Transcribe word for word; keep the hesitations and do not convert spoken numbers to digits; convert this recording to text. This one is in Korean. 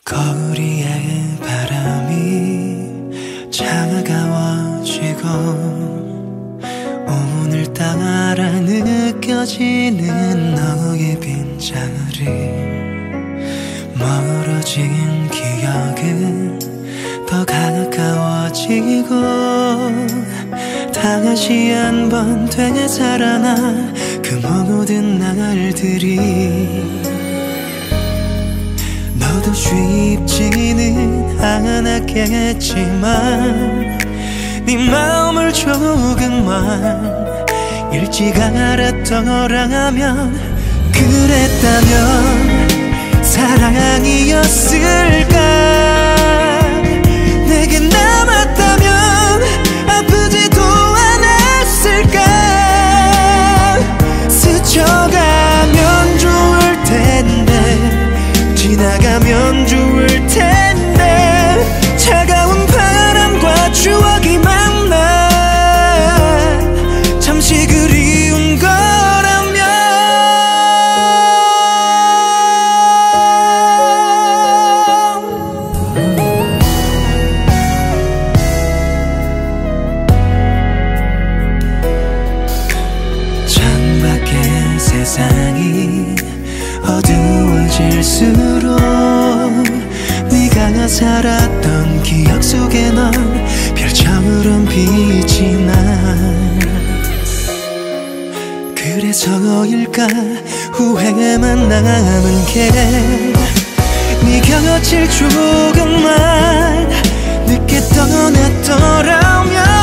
거리의 바람이 차가워지고 오늘따라 느껴지는 너의 빈자리, 멀어진 기억은 더 가까워지고 다시 한번 되살아나 그 모든 날들이. 너도 쉽지는 않았겠지만 네 마음을 조금만 일찍 알았더라면, 그랬다면 사랑이었을까. 내게 남았다면 아프지도 않았을까. 스쳐가면 좋을 텐데, 지나가면 좋을 텐데, 차가운 바람과 추억이 만나 잠시 그리운 거라면. 창밖의 세상이 어두워질수록 네가 살았던 기억 속에 넌 별처럼 빛이 나. 그래서일까 후회만 남은 게, 네 곁을 조금만 늦게 떠났더라면